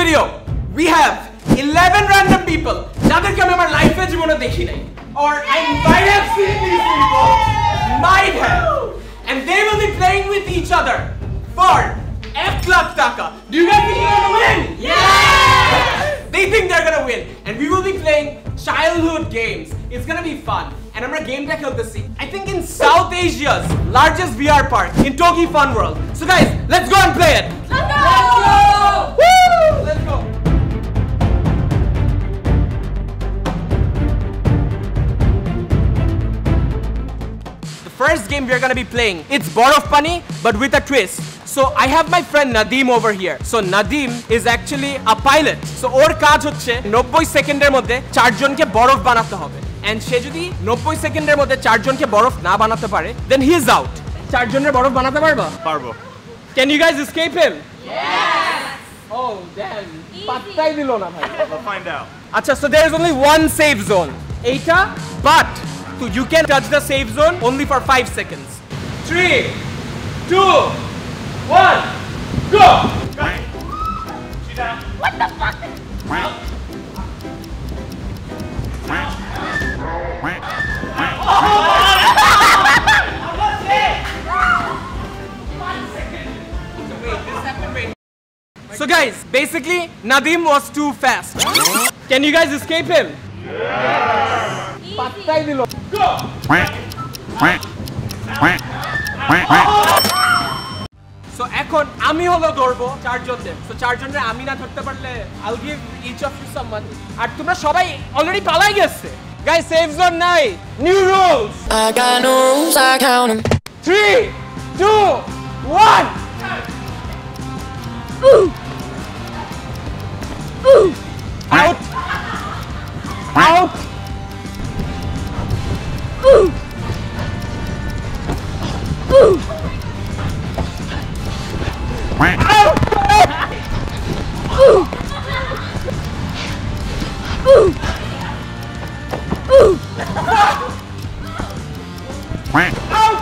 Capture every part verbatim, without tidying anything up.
video, we have eleven random people যাদেরকে আমি আমার লাইফে জীবনে দেখি নাই, or I might have seen these people, might have, and they will be playing with each other for এক লাখ টাকা. Do you guys think they're gonna win? Yeah! They think they're gonna win, and we will be playing childhood games. It's gonna be fun, and I'm gonna game that help us see. I think in South Asia's largest V R park in Toki Fun World. So guys, let's go and play it. Let's go! Let's go! Woo! Let's go. The first game we are gonna be playing, it's Borof Pani, but with a twist. So I have my friend Nadeem over here. So Nadeem is actually a pilot. So ওর কাজ হচ্ছে নব্বই সেকেন্ডের মধ্যে চারজনকে বরফ বানাতে হবে। And সে যদি নব্বই সেকেন্ডের মধ্যে চারজনকে বরফ না বানাতে পারে, then he is out. চারজনের বরফ বানাতে পারবা? পারবো। Can you guys escape him? Yes. Oh damn. পাত্তাই দিল না ভাই। We'll find out. আচ্ছা, so there is only one safe zone. এইটা, but so you can touch the safe zone only for five seconds. Three, two, one, go! Right. She down. What the fuck? Right. Right. Right. Right. One second. So wait, this happened wait. So guys, basically Nadeem was too fast. Can you guys escape him? Yes. Pattai dilo. Go! Right. Right. Right. Right. So এখন আমি হলো ধরবো চারজনদের। So চারজনরে আমি না ধরতে পারলে I'll give each of you some money. আর তোমরা সবাই অলরেডি পালাই গেছে। Guys, safe zone নাই। New rules. I got no rules, I count them. Three, two, one. Ooh. Ooh. Out. Out. Ooh. Ooh. Out! Ooh. Ooh. Ooh. Out!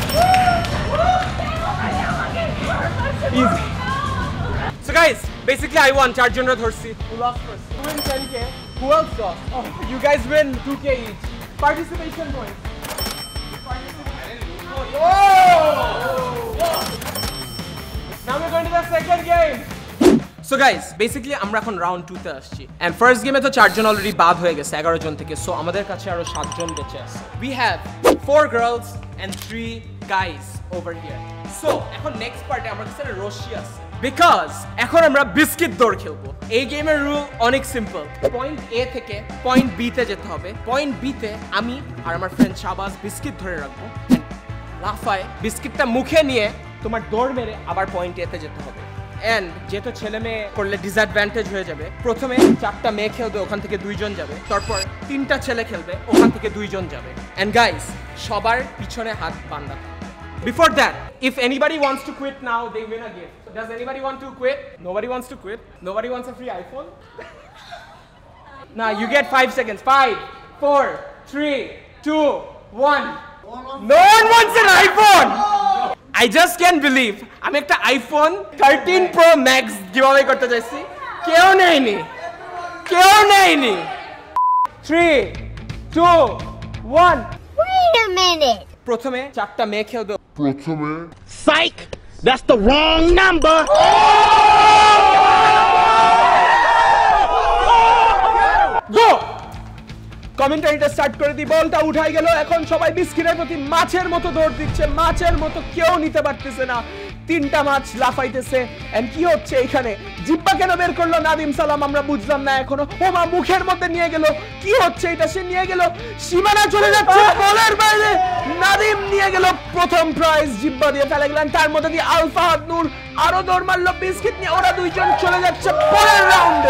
Easy. So guys, basically I won চার জনের ধরছি. Who lost first? Who win ten K? Who else lost? Oh, you guys win two K each. Participation points. Participation. Oh! Now we're going to the second game. So guys, basically আমরা এখন round two তে আসছি, and first game এ তো চারজন already বাদ হয়ে গেছে এগারো জন থেকে, so আমাদের কাছে আরো সাতজন বেঁচে আছে. We have four girls and three guys over here. So এখন next পার্টে আমার কাছে রশি আছে, because এখন আমরা বিস্কিট দৌড় খেলবো. এই গেমের রুল অনেক সিম্পল. পয়েন্ট A থেকে পয়েন্ট B তে যেতে হবে. পয়েন্ট B তে আমি আর আমার ফ্রেন্ড শাবাজ বিস্কিট ধরে রাখবো, লাফায় বিস্কিটটা মুখে নিয়ে তোমার দৌড় মেরে আবার পয়েন্ট A তে যেতে হবে। এন্ড যেহেতু ছেলে মেয়ে করলে ডিসঅ্যাডভান্টেজ হয়ে যাবে, প্রথমে চারটা মেয়ে খেলবে, ওখান থেকে দুইজন যাবে, তারপর তিনটা ছেলে খেলবে, ওখান থেকে দুইজন যাবে। এন্ড গাইস, সবার পিছনে হাত বাঁধা। Before that, if anybody wants to quit now, they win a gift. Does anybody want to quit? Nobody wants to quit. Nobody wants a free iPhone. Now you get five seconds. Five, four, three, two, one. No one wants an iPhone. I just can't believe আমি একটা iPhone thirteen Pro Max giveaway করতে যাচ্ছি, কেউ নেয়নি, কেউ নেয়নি। Three, two, one. Wait a minute. প্রথমে চারটা মেয়ে খেলবে। প্রথমে Psych! That's the wrong number! Go! কমেন্টারিটা স্টার্ট করে দি, বলটা উঠাই গেল, এখন সবাই বিস্কিটের প্রতি মাছের মতো দৌড় দিচ্ছে, মাছের মতো কেউ নিতে পারতেছে না। তিনটা মাছ লাফাইতেছে, এন্ড কি হচ্ছে এখানে? জিব্বা কেন বের করলো নাদিম সালাম আমরা বুঝলাম না এখনো। ও মা, মুখের মধ্যে নিয়ে গেল, কি হচ্ছে এটা? সে নিয়ে গেল, সীমানা চলে যাচ্ছে বলের বাইরে। নাদিম নিয়ে গেল প্রথম প্রাইজ, জিব্বা দিয়ে ফেলে গেলেন, তার মধ্যে দিয়ে আলফাহাদ নূর আরো দৌড় মারলো বিস্কিট নিয়ে। ওরা দুইজন চলে যাচ্ছে পরের রাউন্ডে।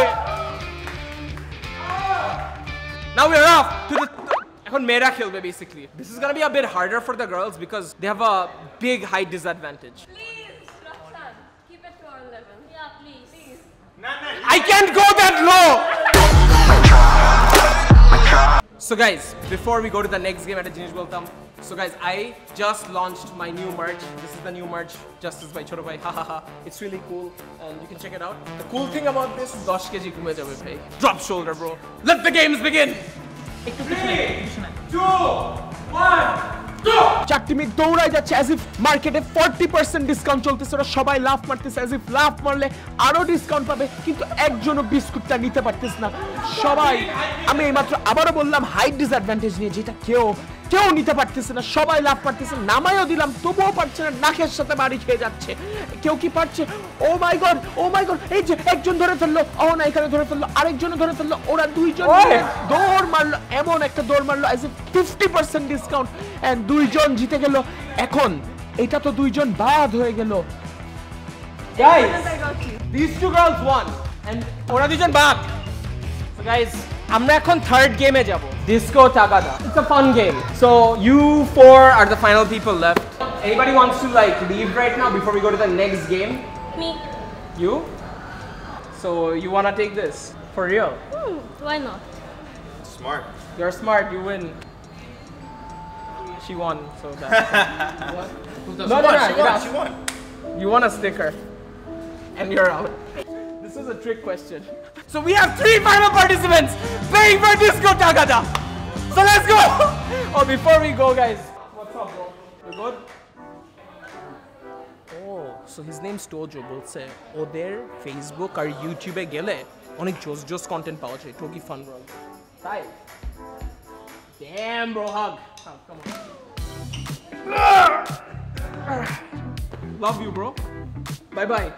Now we're off to the এখন মেয়েরা খেলবে basically. This is gonna be a bit harder for the girls because they have a big height disadvantage. Please, Roxanne, keep it to our level. Yeah, please. Please. I can't go that low. So guys, before we go to the next game, একটা জিনিস বলতাম, So guys, I just launched my new merch. This is the new merch, Justice by Choto Bhai. Hahaha. It's really cool and you can check it out. The cool thing about this, ten kilograms kume jabe bhai. Drop shoulder, bro. Let the games begin. three, two, one. চারটি minute দৌড়ায় যাচ্ছে as if মার্কেটে forty percent discount চলতেছে, ওরা সবাই লাফ মারতেছে as if লাফ মারলে আরো ডিসকাউন্ট পাবে, কিন্তু একজনও বিস্কুটটা নিতে পারতেছে না। সবাই, আমি এইমাত্র আবারও বললাম হাইট ডিসঅ্যাডভান্টেজ নিয়ে, যেটা কেউ কেউ নিতে পারতেছে না, সবাই লাফ মারতেছে, নামাইও দিলাম তবুও পারছে না, নাকের সাথে বাড়ি খেয়ে যাচ্ছে। কেউ কি পারছে? ও মাই গড, ও মাই গড, এই যে একজন ধরে ফেললো, ও না এখানে ধরে ফেললো, আরেকজন ধরে ফেললো, ওরা দুইজন দৌড় মারলো, এমন একটা দৌড় মারলো as if fifty percent discount and দুইজন জিতে গেল। এখন এটা তো দুইজন বাদ হয়ে গেল। Guys, these two girls won and ওরা দুইজন বাদ। So guys, আমরা এখন থার্ড গেমে যাব, disco tagada. It's a fun game. So you four are the final people left. Anybody wants to like leave right now before we go to the next game? Me. You? So you wanna take this for real? Hmm, why not? Smart. You're smart. You win. She won. So that. What? No, no, no, She no, won. no. She won. You want a sticker, and you're out. This is a trick question. So we have three final participants playing for Disco Tagada. So let's go. Oh, before we go, guys. What's up, bro? You good? Oh, so his name's Tojo. বলছে ওদের Facebook আর ইউটিউবে গেলে অনেক জোস জোস content পাওয়া যায়। Togi Fun World. তাই? Damn, bro, hug. Oh, come on. Love you, bro. Bye bye.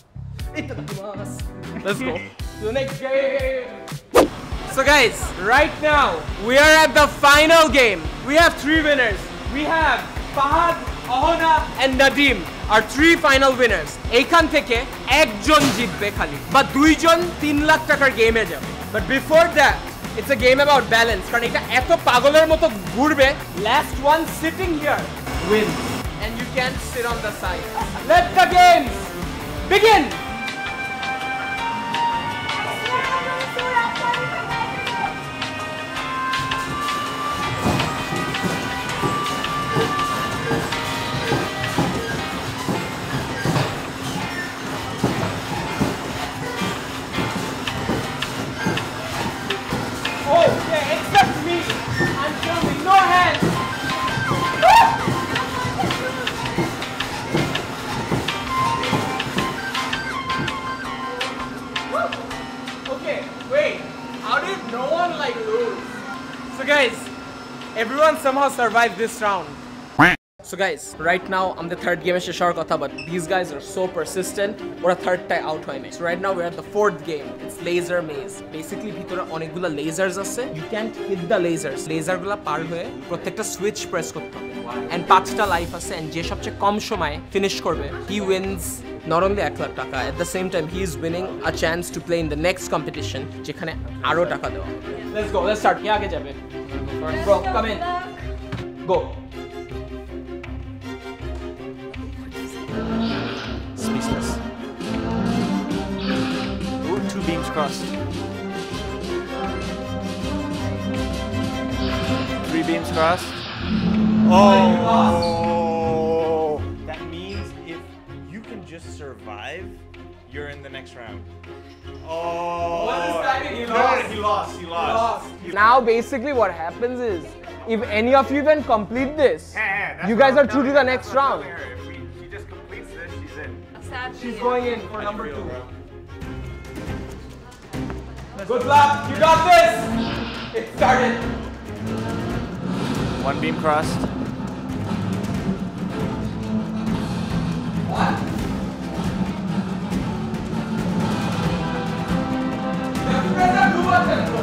Let's go to the next game. So guys, right now we are at the final game. We have three winners. We have Fahad, Ahona and Nadim, our three final winners. Eikhan theke ekjon jitbe khali ba duijon তিন লাখ টাকার গেমে যাবে। But before that, it's a game about balance. কারণ এটা এত পাগলের মতো ঘুরবে, last one sitting here wins. And you can't sit on the side. Let the games begin. Okay, except me. I'm filming. No hands. Okay, wait. How did no one like lose? So guys, everyone somehow survived this round. So guys, right now I'm the third game eshe shor kotha, but these guys are so persistent. Ora third tie out hoy nai. So right now we're at the fourth game. It's laser maze. Basically bhitore onekgula lasers ache. You can't hit the lasers. Laser gula par hoye prottekta switch press korte hobe. And পাঁচটা life ache, and je sobche kom shomoy finish korbe, he wins not only এক লাখ টাকা, at the same time he is winning a chance to play in the next competition যেখানে আরো টাকা দেওয়া। Let's go. Let's start. কে আগে যাবে? Bro, come in. Go. Speechless. Ooh, two beams crossed. Three beams crossed. Oh! That means if you can just survive, you're in the next round. Oh! What is that? He No, no, lost. he lost. He lost. He Now basically what happens is, if any of you can complete this, Hey, hey, that's you what guys I'm are through to telling the her. next That's what I'm round. telling her. If we, she just completes this, she's in. Sadly, She's yeah. going in for number Real, two. bro. Good luck. You got this. It started. One beam crossed. What? Press the blue button, bro.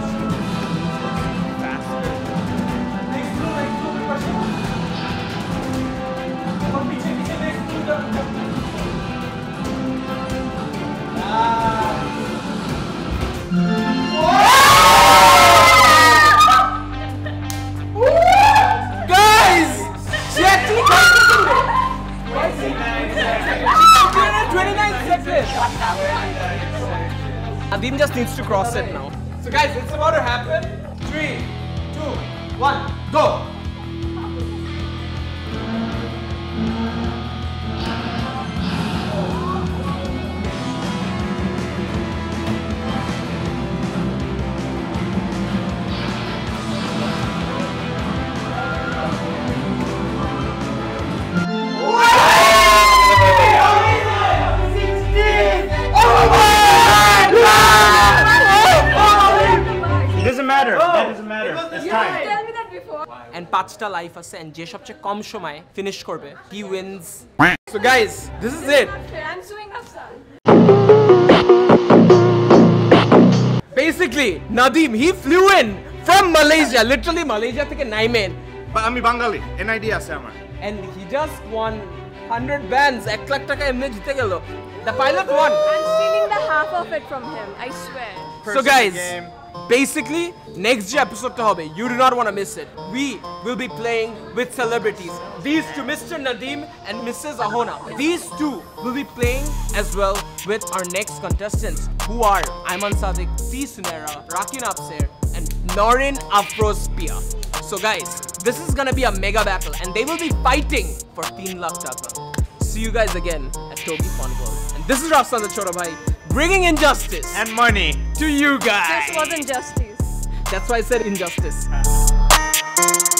Faster. Next blue, next blue, press it. और पीछे पीछे next blue button. Ah. Guys, she actually completed it. twenty-nine seconds. Nadim just needs to cross it now. So guys, it's about to happen. Three, two, one, go. পাঁচটা life আছে and যে সবচেয়ে কম সময় finish করবে he wins. So guys, this is it. I'm suing Afsan. Basically, Nadeem, he flew in from Malaysia, literally Malaysia থেকে নাইমেন, But আমি বাঙালি, N I D আছে আমার। and he just won one hundred bands, এক লাখ টাকা এমনি জিতে গেল. The pilot won. I'm stealing the half of it from him, I swear. So guys, game. basically next যে episode হবে, you do not want to miss it. We will be playing with celebrities. These two, Mister Nadeem and Missus Ahona. These two will be playing as well with our next contestants, who are Ayman Sadiq, T. Sunera, Rakin Apser, and Norin Afrospia. So guys, this is gonna be a mega battle, and they will be fighting for तीन lakh taka. See you guys again at Toby Fun World. And this is Rafsan the Chota Bhai, bringing injustice And money. to you guys. This wasn't justice. That's why I said injustice.